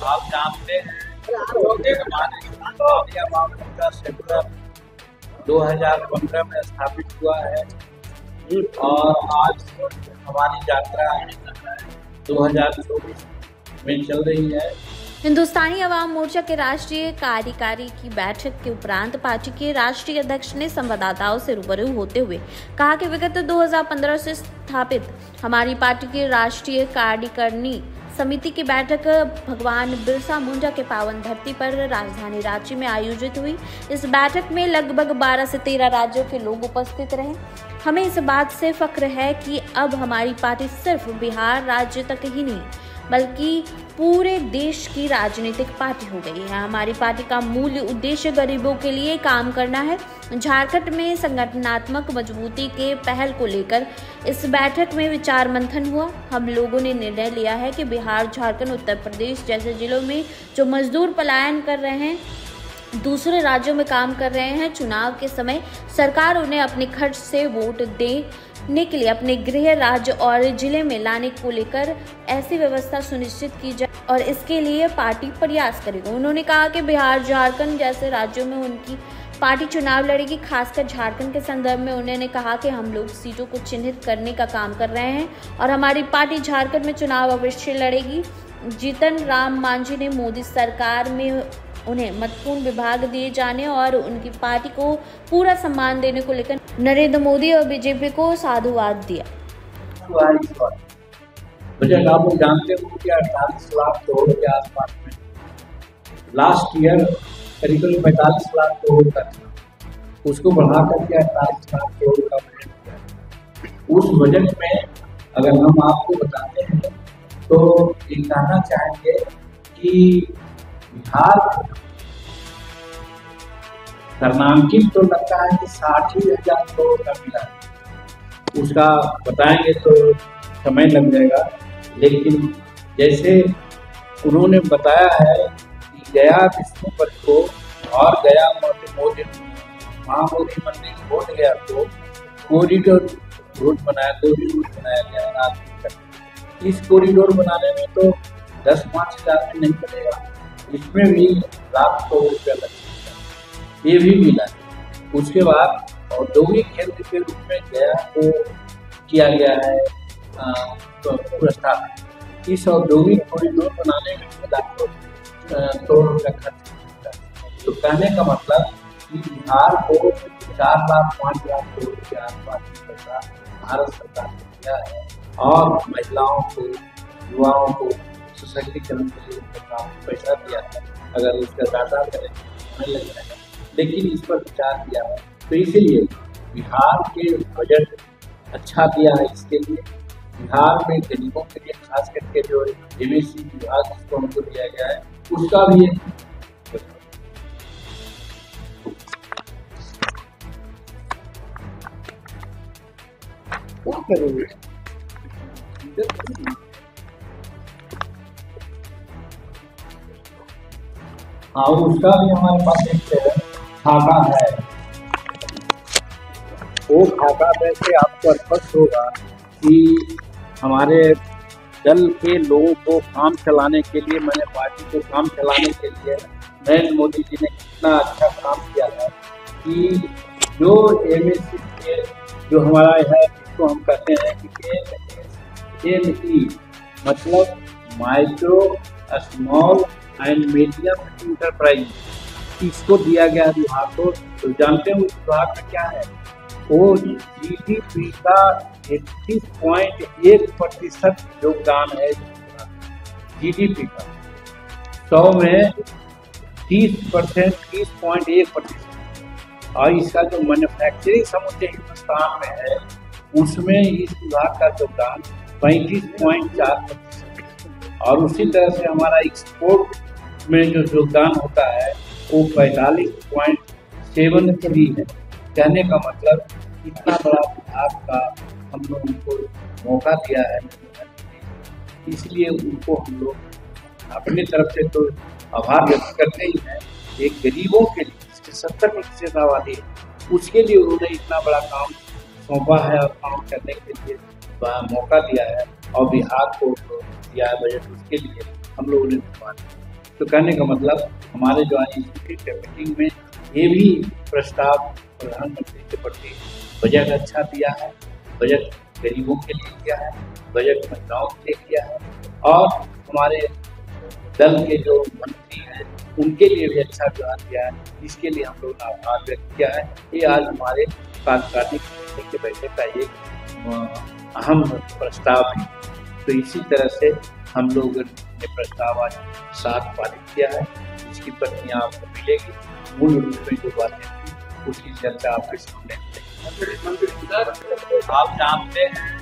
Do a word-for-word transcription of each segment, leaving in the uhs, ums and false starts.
आप जानते हैं हमारे का सेंटर दो हज़ार पंद्रह में स्थापित हुआ है और आज हमारी यात्रा दो हज़ार चौबीस में चल रही है। हिंदुस्तानी अवाम मोर्चा के राष्ट्रीय कार्यकारी की बैठक के उपरांत पार्टी के राष्ट्रीय अध्यक्ष ने संवाददाताओं से रूबरू होते हुए कहा कि विगत दो हज़ार पंद्रह से स्थापित हमारी पार्टी की राष्ट्रीय कार्यकारिणी समिति की बैठक भगवान बिरसा मुंडा के पावन धरती पर राजधानी रांची में आयोजित हुई। इस बैठक में लगभग बारह से तेरह राज्यों के लोग उपस्थित रहे। हमें इस बात से फख्र है कि अब हमारी पार्टी सिर्फ बिहार राज्य तक ही नहीं बल्कि पूरे देश की राजनीतिक पार्टी हो गई है। हमारी पार्टी का मूल उद्देश्य गरीबों के लिए काम करना है। झारखंड में संगठनात्मक मजबूती के पहल को लेकर इस बैठक में विचार मंथन हुआ। हम लोगों ने निर्णय लिया है कि बिहार, झारखंड, उत्तर प्रदेश जैसे जिलों में जो मजदूर पलायन कर रहे हैं, दूसरे राज्यों में काम कर रहे हैं, चुनाव के समय सरकार उन्हें अपने खर्च से वोट देने के लिए अपने गृह राज्य और जिले में लाने को लेकर ऐसी व्यवस्था सुनिश्चित की जाए और इसके लिए पार्टी प्रयास करेगी। उन्होंने कहा कि बिहार, झारखंड जैसे राज्यों में उनकी पार्टी चुनाव लड़ेगी। खासकर झारखंड के संदर्भ में उन्होंने कहा कि हम लोग सीटों को चिन्हित करने का काम कर रहे हैं और हमारी पार्टी झारखंड में चुनाव अवश्य लड़ेगी। जीतन राम मांझी ने मोदी सरकार में उन्हें महत्वपूर्ण विभाग दिए जाने और उनकी पार्टी को पूरा सम्मान देने को लेकर नरेंद्र मोदी और बीजेपी को साधुवाद दिया। बजट आप लोग जानते हो कि अड़तालीस लाख करोड़ के आसपास में लास्ट ईयर करीबन पैंतालीस लाख करोड़ का था, उसको बढ़ा करके अड़तालीस लाख करोड़ का बजट किया। उस बजट में अगर हम आपको बताते हैं तो ये कहना चाहेंगे कि बिहार नामांकित तो लगता है कि साठ ही हजार करोड़ का मिला है, उसका बताएंगे तो समय लग जाएगा। लेकिन जैसे उन्होंने बताया है कि गया विष्णुपद को और गया मोदी महाबोधि मंदिर बोध गया तो कॉरिडोर रूट बनाया कॉरिडोर बनाया गया रात तक। इस कॉरिडोर बनाने में तो दस पाँच हजार में नहीं बनेगा, इसमें भी लाख करोड़ रुपया लग सकता है, ये भी मिला है। उसके बाद औद्योगिक केंद्र के रूप में गया को किया गया है प्रस्ताव। इस औद्योगिक कॉरिडोर बनाने में लाखों करोड़ रुपया खर्च होता है। तो कहने का मतलब कि बिहार को चार लाख पाँच लाख करोड़ के आसपास की पैसा भारत सरकार ने दिया है और महिलाओं को, युवाओं को सशक्तिकरण के लिए पैसा दिया है। अगर उसका दादा करें नहीं लग जाएगा, लेकिन इस पर विचार किया है। तो इसीलिए बिहार के बजट अच्छा दिया है। इसके लिए बिहार में गरीबों के लिए खास करके जो एम एस सी विभाग जिसको हमको दिया गया है उसका भी एक क्या करेंगे हाँ, उसका भी हमारे पास एक खाका है। वो खाका वैसे आपको स्पष्ट होगा कि हमारे दल के लोगों को काम चलाने के लिए, मैंने पार्टी को काम चलाने के लिए नरेंद्र मोदी जी ने कितना अच्छा काम किया है कि जो एम एस सी के जो हमारा है जिसको हम कहते हैं कि एम ई मतलब micro small and medium enterprise, इसको दिया गया विभाग को। तो जानते हैं उस विभाग में क्या है, वो जीडीपी का इक्कीस पॉइंट एक प्रतिशत योगदान है। जीडीपी का सौ में तीस परसेंट तीस पॉइंट एक प्रतिशत और इसका जो मैन्युफैक्चरिंग समूचे हिंदुस्तान में है उसमें इस विभाग का योगदान पैंतीस पॉइंट चार प्रतिशत और उसी तरह से हमारा एक्सपोर्ट में जो योगदान होता है वो पैंतालीस पॉइंट सेवन थ्री है। कहने का मतलब इतना बड़ा विभाग का हम लोग उनको मौका दिया है, इसलिए उनको हम लोग अपनी तरफ से तो आभार व्यक्त करते ही हैं। एक गरीबों के लिए जिसके सत्तर प्रतिशत आबादी है उसके लिए उन्होंने इतना बड़ा काम सौंपा है और काम करने के लिए मौका दिया है और बिहार को दिया है बजट, उसके लिए हम लोगों ने धन्यवाद। तो कहने का मतलब हमारे जो आई सी की मीटिंग में ये भी प्रस्ताव प्रधानमंत्री के प्रति बजट अच्छा दिया है, बजट गरीबों के लिए दिया है, बजट महिलाओं के लिए दिया है और हमारे दल के जो मंत्री हैं उनके लिए भी अच्छा बयान दिया है। इसके लिए हम लोगों ने आभार व्यक्त किया है। ये आज हमारे कार्यकारिणी समिति के बैठक का एक अहम प्रस्ताव है। तो इसी तरह से हम लोग ने प्रस्ताव आज साथ पारित किया है, इसकी प्रतियां आपको मिलेगी। मूल रूप में जो बातें थी उसकी चर्चा आपके सामने आप जानते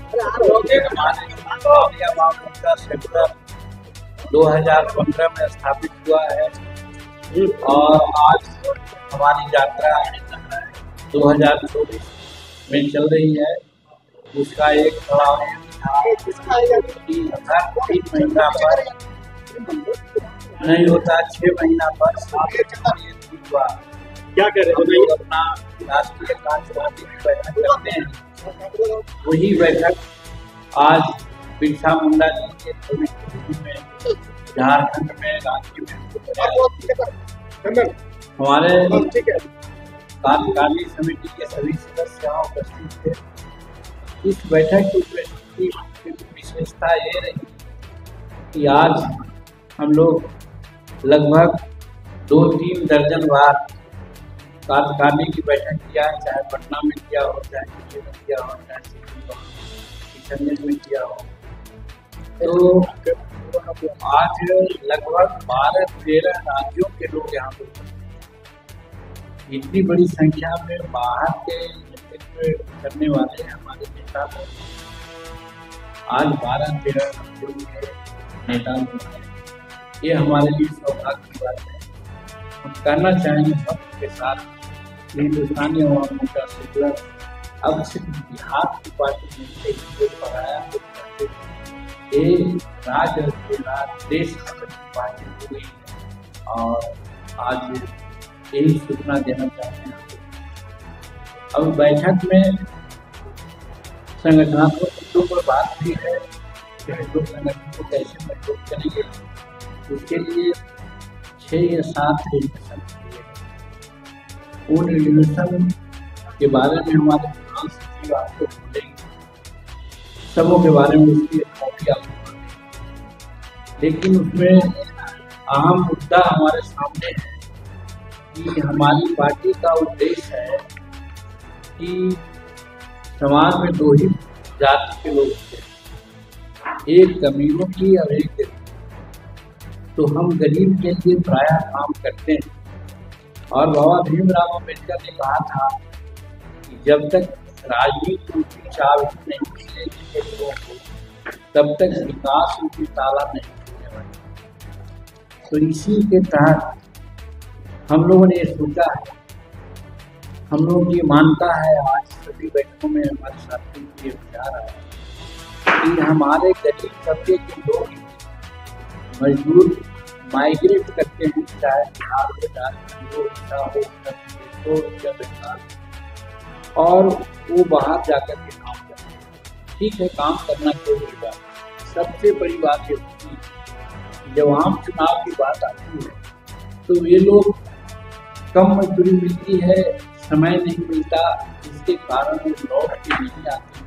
हैं दो हजार पंद्रह में स्थापित हुआ है और आज हमारी यात्रा दो हजार चौबीस में चल रही है। उसका एक पड़ाव तीन महीना पर नहीं होता, छह महीना पर हुआ। क्या करें हम लोग अपना राष्ट्रीय कार्यकारिणी की बैठक करते हैं। वही बैठक आज बिरसा मुंडा जी के में झारखंड में रांची में हमारे कार्यकारिणी समिति के सभी सदस्य यहाँ उपस्थित थे। इस बैठक की विशेषता ये रही कि आज हम लोग लगभग दो तीन दर्जन बार कार्यकारिणी की बैठक किया है, चाहे पटना में किया हो, चाहे दिल्ली में किया हो, चाहे किशनगंज में किया हो। तो आज लगभग बारह तेरह राज्यों के लोग यहाँ पर इतनी बड़ी संख्या में बाहर के नेतृत्व करने वाले हमारे नेता लोग आज बारह तेरह राज्यों के नेता लोग हैं। ये हमारे लिए सौभाग्य की बात है। हम कहना चाहेंगे सबके साथ हिंदुस्तानी अवाम मोर्चा सेकुलर अब सिर्फ बिहार की पार्टी नहीं से पढ़ाया राज्य राज देश की पार्टी हो गई है और आज यही सूचना देना चाहते हैं। अब बैठक में संगठनात्मक मुद्दों पर बात भी है कि हम लोग संगठन को कैसे मजबूत करेंगे। उसके लिए छः या सात रेजोल्यूशन किए। उन रेजोल्यूशन के बारे में हमारे प्रधान सचिव आपको बोलेंगे, सबों के बारे में उसकी कॉपी आपको देंगे। लेकिन उसमें अहम मुद्दा हमारे सामने है कि हमारी पार्टी का उद्देश्य है कि समाज में दो ही जाति के लोग थे, एक अमीरों की और एक गरीब। तो हम गरीब के लिए प्रायः काम करते हैं और बाबा भीमराव अम्बेडकर ने कहा था कि जब तक राजनीति उनकी चाबी नहीं मिलेगी लोगों को, तब तक विकास उनकी ताला नहीं खुलने वाली। तो इसी के तहत हम लोगों ने ये सोचा है, हम लोगों की मानता है, आज सभी बैठकों में हमारे साथियों के विचार है कि हमारे गरीब तबके के लोग मजदूर माइग्रेट करते हैं, चाहे बिहार हो, झारखंड हो, उड़ीसा हो, उत्तर प्रदेश हो या बंगाल, और वो बाहर जाकर के काम करते हैं। ठीक है, काम करना कोई बड़ी बात। सबसे बड़ी बात ये होती है जब आम चुनाव की बात आती है तो ये लोग कम मजदूरी मिलती है, समय नहीं मिलता, इसके कारण वो लौट के नहीं आते।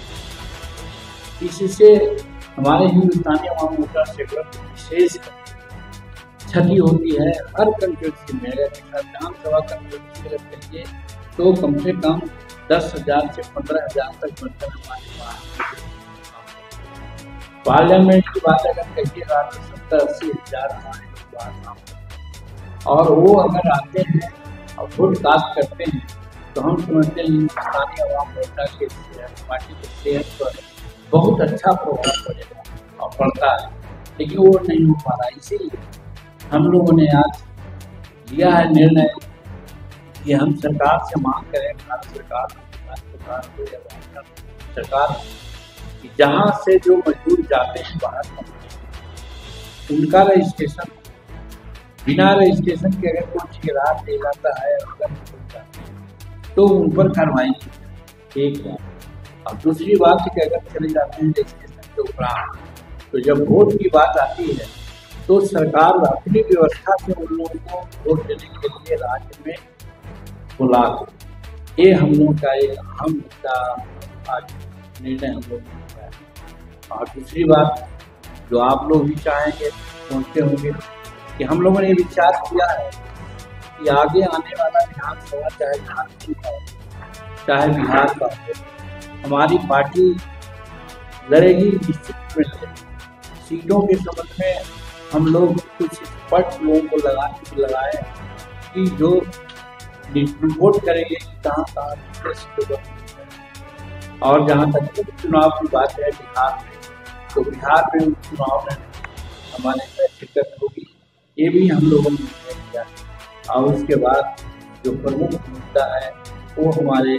इससे हमारे हिंदुस्तानी अवाम मोर्चा सेकुलर विशेष क्षति होती है। हर कंस्टिट्यूंसी में अगर विधानसभा कंस्टिट्यूंसी अगर करिए तो कम से कम दस हजार से पंद्रह हजार तक बनकर हमारे पास। पार्लियामेंट की बात अगर कहिएगा तो सत्तर अस्सी हजार हमारे पास, और वो अगर आते हैं और वोट कास्ट करते हैं तो हम समझते हैं हिंदुस्तानी अवाम मोर्चा के पार्टी के सेहत पर बहुत अच्छा प्रभाव पड़ेगा और पड़ता है, लेकिन वो नहीं हो पा रहा। इसीलिए हम लोगों ने आज लिया है निर्णय कि हम सरकार से मांग करें, भारत सरकार सरकार को या सरकार कि जहाँ से जो मजदूर जाते हैं बाहर, उनका रजिस्ट्रेशन बिना रजिस्ट्रेशन के अगर कोई ठेकेदार दे जाता है तो उन पर कार्रवाई की। एक बात। अब दूसरी बात कि अगर चले जाते हैं रजिस्ट्रेशन के उपरांत, तो जब वोट की बात आती है तो सरकार अपनी व्यवस्था से उन लोगों को वोट देने के लिए राज्य में बुला दे। ये हम लोगों का एक अहम मुद्दा आज निर्णय हम लोग ने लिया है। और दूसरी बात जो आप लोग भी चाहेंगे, सोचते होंगे कि हम लोगों ने विचार किया है कि आगे आने वाला विधानसभा चाहे झारखंड का हो, चाहे बिहार का हो, हमारी पार्टी लड़ेगी, निश्चित में लड़ेगी। सीटों के संबंध में हम लोग कुछ स्पष्ट लोगों को लगा लगाए कि जो रिपोर्ट करेंगे कि कहाँ कहाँ कितने सीटों पर। और जहाँ तक उपचुनाव की बात है बिहार में, तो बिहार में उपचुनाव में हमारे शिरकत होगी, ये भी हम लोगों ने निर्णय किया। और उसके बाद जो प्रमुख मुद्दा है वो हमारे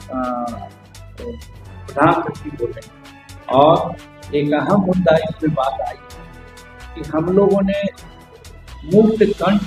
प्रधान सचिव बोले। और एक अहम मुद्दा इसमें बात आई कि हम लोगों ने मुक्त कंठ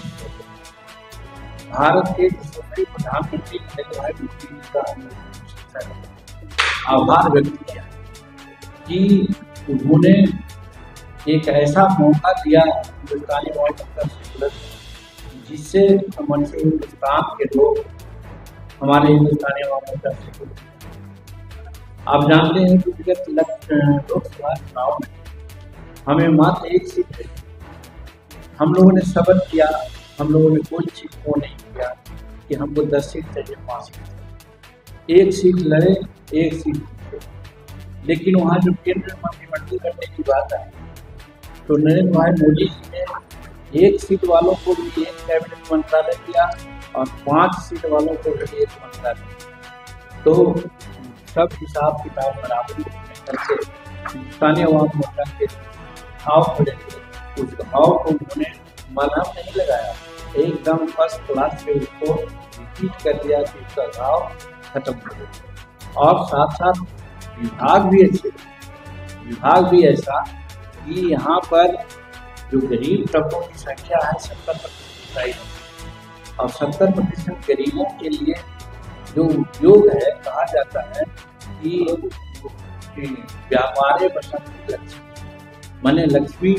भारत के प्रधानमंत्री नरेंद्र भाई मोदी जी का आभार व्यक्त किया कि उन्होंने एक ऐसा मौका दिया हिंदुस्तानी वायुसेना जिससे हमारे हिंदुस्तान के लोग हमारे हिंदुस्तानी वायुसेना से आप जानते हैं कि विगत लोकसभा चुनाव में हमें मात्र एक सीट है। हम लोगों ने शपथ किया, हम लोगों ने कोई सीट को नहीं किया कि हमको दस सीट चाहिए, पाँच सीट चाहिए। एक सीट लड़े, एक सीट जीते। लेकिन वहाँ जो केंद्रीय मंत्रिमंडल करने की बात है तो नरेंद्र भाई मोदी जी ने एक सीट वालों को भी एक कैबिनेट मंत्रालय दिया और पांच सीट वालों को भी एक मंत्रालय। तो सब हिसाब किताब बराबरी करके हिंदुस्तानी अवाम मोर्चा के घाव पड़े थे, उस घाव को उन्होंने मलहम नहीं लगाया, एकदम फर्स्ट क्लास से उसको रिपीट कर दिया कि उसका घाव खत्म हो गया। और साथ साथ विभाग भी अच्छे, विभाग भी ऐसा कि यहाँ पर जो गरीब तबकों की संख्या है सत्तर प्रतिशत है और सत्तर प्रतिशत गरीबों के लिए जो उद्योग है, कहा जाता है कि व्यापारे बसंत लक्ष्मी, माने लक्ष्मी